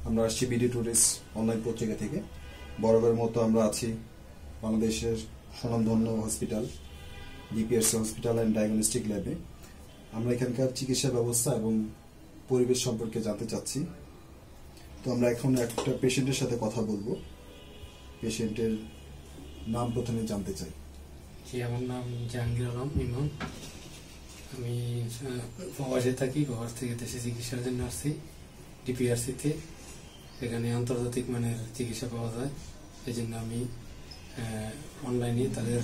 আমরা আসছি BD tourist online পত্রিকা থেকে। বরাবরের মতো আমরা আছি বাংলাদেশের স্বনামধন্য hospital DPRC hospital and diagnostic ল্যাবে। আমরা এখানকার চিকিৎসা ব্যবস্থা এবং পরিবেশ সম্পর্কে জানতে চাচ্ছি। তো আমরা এখন একটা পেশেন্টের সাথে কথা বলবো। পেশেন্টের নাম প্রথমে জানতে চাই। আমার নাম জাহাঙ্গীর আলম ইমন। আমি প্রবাসে থাকি। প্রবাস থেকে দেশে চিকিৎসার জন্য আসছি ডিপিআরসিতে। এখানে আন্তর্জাতিক মানের চিকিৎসা পাওয়া যায়। এই জন্য আমি অনলাইনে তাদের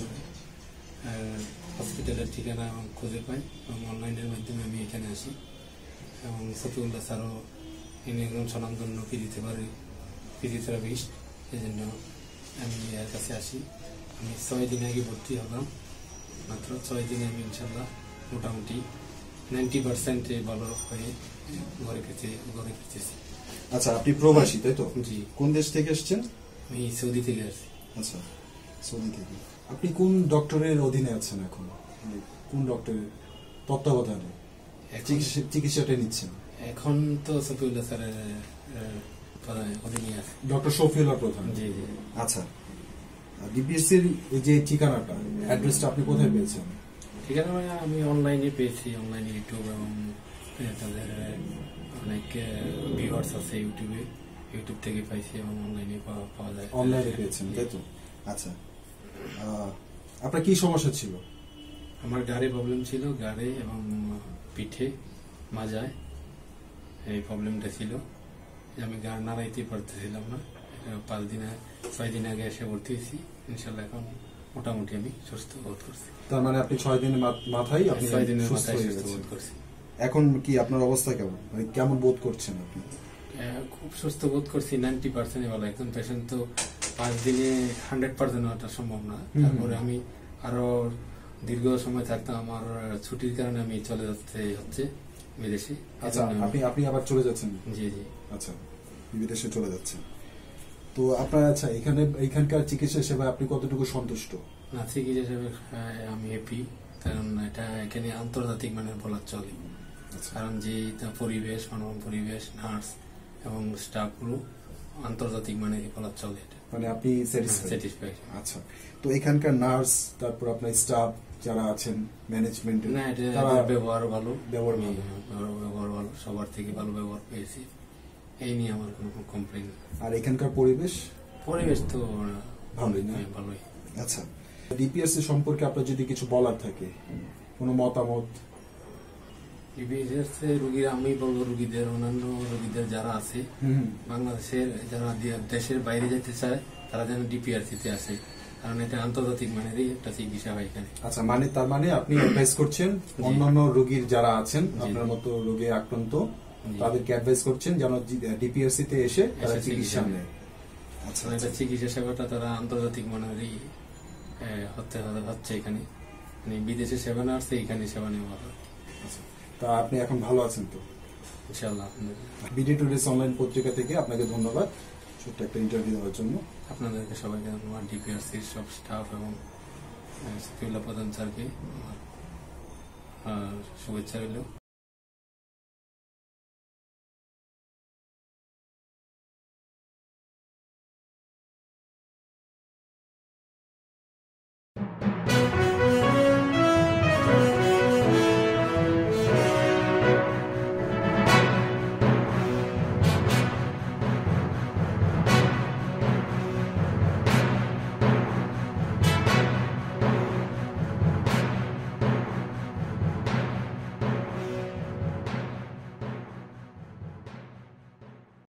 হসপিটালের ঠিকানা খুঁজে পাই এবং অনলাইনের মাধ্যমে আমি এখানে আসি। এবং সফিউল্লাহ স্যারও ইনি একজন স্বনামধন্য ফিজিওথেরাপিস্ট। এই জন্য আমি এর কাছে আসি। আমি 6 দিন আগে ভর্তি হলাম। মাত্র 6 দিনে আমি ইনশাল্লাহ মোটামুটি 90% ভালো হয়ে ঘরে ফিরতেছি। আচ্ছা, আপনি প্রবাসী তাই তো? জি। কোন দেশ থেকে এসেছেন? আমি সৌদি থেকে আসছি। আচ্ছা, সৌদি থেকে। আপনি কোন ডক্টরের অধীনে আছেন এখন? কোন ডক্টরের তত্ত্বাবধানে চিকিৎসাটা নিচ্ছেন? এখন তো সফিউল্লাহ স্যারের অধীনে আছে। ডক্টর শফিউল্লাহ প্রধান। জি জি। আচ্ছা, ডিপিএসসির যে ঠিকানাটা, অ্যাড্রেসটা আপনি কোথায় পেয়েছেন? ঠিকানা আমি অনলাইনে পেয়েছি। অনলাইনে ইউটিউব এবং তাদের অনেক ভিউয়ার্স আছে ইউটিউব থেকে পাইছি এবং অনলাইনে পাওয়া যায়। অনলাইনে পেয়েছেন তাই তো? আচ্ছা, আপনার কি সমস্যা ছিল? আমার গাড়ি প্রবলেম ছিল, গাড়ি এবং পিঠে মাজায় এই প্রবলেমটা ছিল। আমি গাড়ি নাড়াইতে পারতেছিলাম না। 6 দিন আগে এসে ভর্তি হয়েছি। ইনশাল্লাহ এখন মোটামুটি আমি সুস্থ বোধ করছি। তার মানে আপনি 6 দিনের মাথায় আপনি 6 দিনের সুস্থ মাথায় হয়ে সুস্থ গেছেন। বোধ করছি। এখন কি আপনার অবস্থা কেমন? মানে কেমন বোধ করছেন আপনি? খুব সুস্থ বোধ করছি। 90% ভালো। একজন পেশেন্ট তো 5 দিনে 100% হওয়াটা সম্ভব না। তারপরে আমি আরো দীর্ঘ সময় থাকতাম। আমার ছুটির কারণে আমি চলে যাচ্ছে হচ্ছে বিদেশে। আচ্ছা, আপনি আবার চলে যাচ্ছেন? জি জি। আচ্ছা, বিদেশে চলে যাচ্ছেন। তো আপনার আচ্ছা, এখানকার চিকিৎসা সেবা আপনি কতটুকু সন্তুষ্ট? না, চিকিৎসা হিসেবে আমি হ্যাপি। কারণ এটা এখানে আন্তর্জাতিক মানের বলা চলে। কারণ যে পরিবেশ, মানব পরিবেশ, নার্স এবং স্টাফগুলো আন্তর্জাতিক মানে বলা চলে। এটা মানে আপনি স্যাটিসফাইড। আচ্ছা, তো এখানকার নার্স, তারপর আপনার স্টাফ যারা আছেন ম্যানেজমেন্ট, না, এটা ব্যবহার ভালো। ব্যবহার ভালো, সবার থেকে ভালো ব্যবহার পেয়েছি। এই নিয়ে আমার কোনো কমপ্লেইন। আর এখানকার পরিবেশ তো ভালোই না? ভালোই। আচ্ছা, ডিপিএসসি সম্পর্কে আপনার যদি কিছু বলার থাকে, কোনো মতামত? রোগীরা আমি বলবো, রোগীদের অন্যান্য রোগীদের যারা আছে বাংলাদেশের, যারা দেশের বাইরে যেতে চায় তারা যেন ডিপিআরসিতে আসে। কারণ এটা আন্তর্জাতিক মানেরই একটা চিকিৎসা হয় এখানে। আচ্ছা, মানে তার মানে আপনি অ্যাডভাইস করছেন অন্যান্য রোগীর যারা আছেন আপনার মতো রোগে আক্রান্ত, তাদেরকে অ্যাডভাইস করছেন যেন ডিপিআরসিতে এসে তারা চিকিৎসা নেয়। আচ্ছা, এটা চিকিৎসা সেবাটা তারা আন্তর্জাতিক মানেরই হচ্ছে এখানে। মানে বিদেশে সেবা না আসছে, এখানে সেবা নেওয়া হয়। তা আপনি এখন ভালো আছেন তো? ইনশাআল্লাহ। বিডি টুরিস্ট অনলাইন পত্রিকা থেকে আপনাকে ধন্যবাদ ছোট্ট একটা ইন্টারভিউ দেওয়ার জন্য। আপনাদেরকে সবাইকে ধন্যবাদ। ডিপিআরসির সব স্টাফ এবং সফিউল্লাহ প্রধান স্যারকে শুভেচ্ছা রইল।